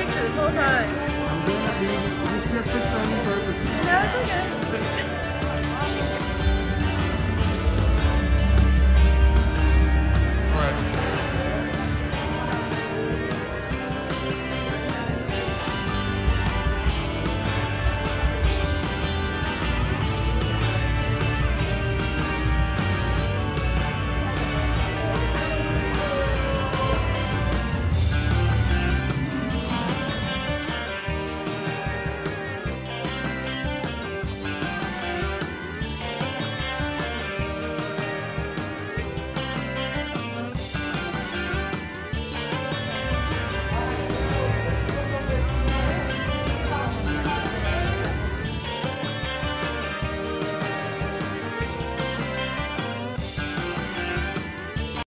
picture this whole time. I'm doing it, just for purposes. No, it's okay.